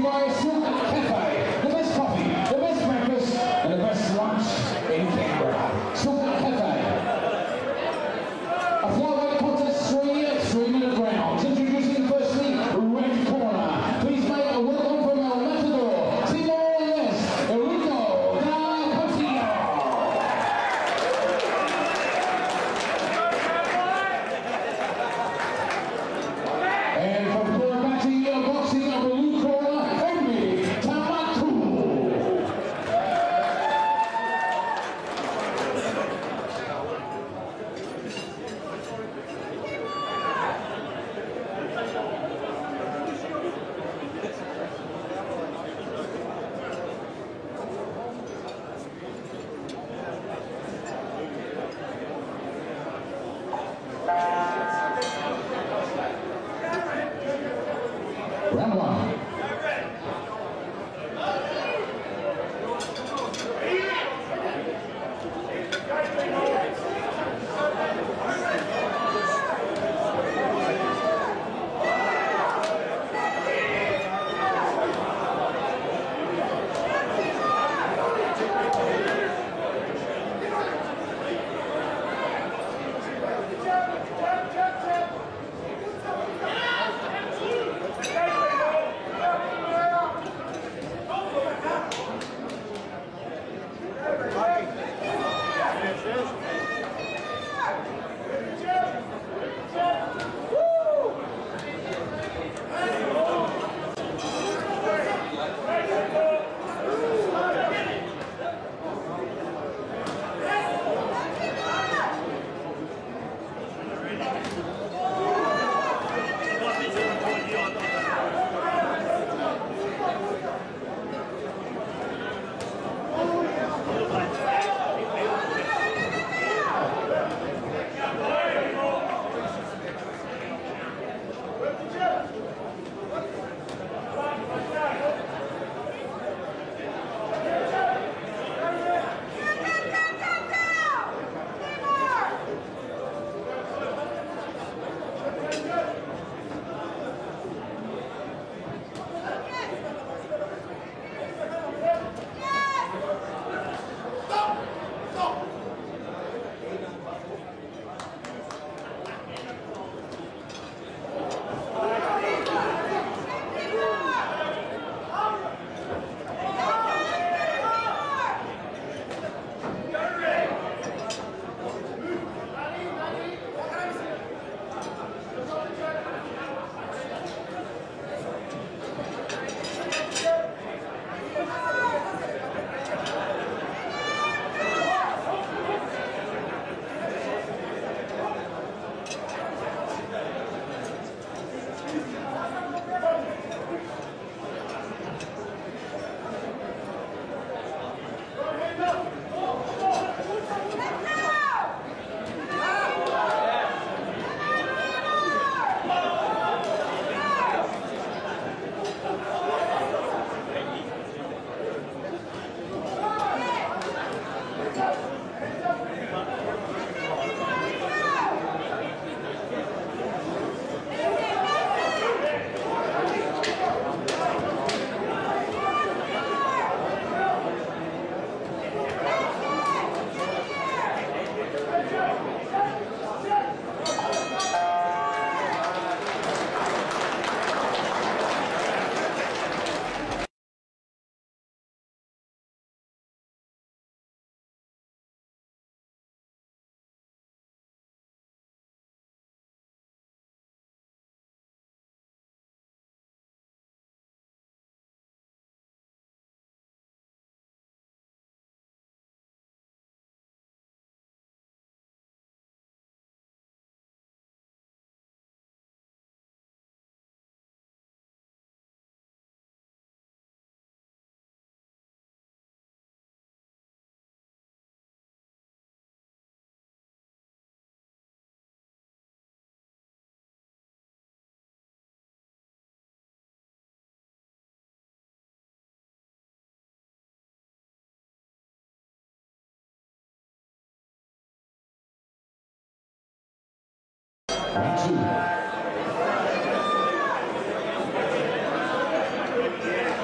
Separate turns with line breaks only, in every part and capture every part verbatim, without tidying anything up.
by Silk Cafe, the best coffee, the best breakfast, and the best lunch in Canberra. Silk Cafe. A flyweight contest, three, three minute rounds. Introducing firstly, red corner. Please make a welcome from our matador, Timor Leste, Rico da Portillo. And from Kiribati, boxing a blue corner, Amy Tamatu. Round one. Round two.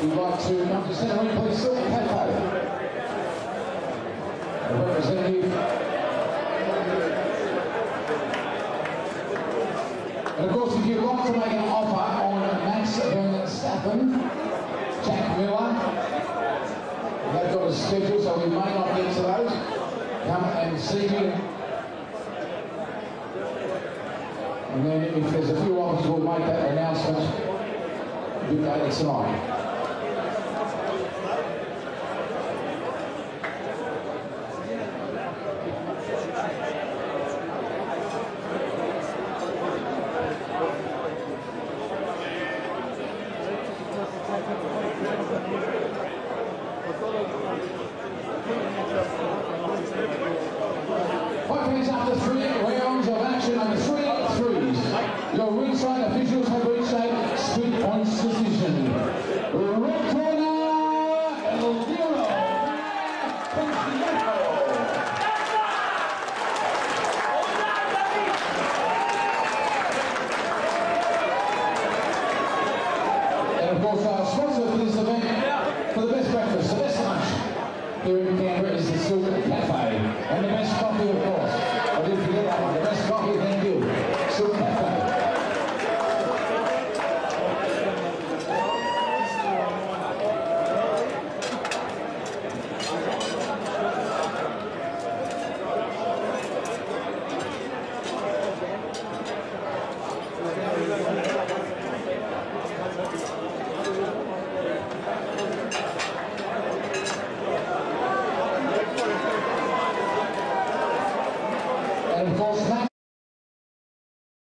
we'd like to come to Centre Ring, please, Silk Cafe. A representative. And of course, if you'd like to make an offer on Max Verstappen, Jack Miller, they've got a schedule, so we may not get to those. Come and see me. And then if there's a few offers, we'll make that announcement a bit later tonight. Five minutes after three rounds of action and three threes. Your ringside officials have reached a split points decision. Red corner, El Duro. And of course, our sponsor for this event, for the best breakfast, the best lunch here in Canberra is the Silk Cafe. And the best coffee, of course. I didn't forget that one. The best coffee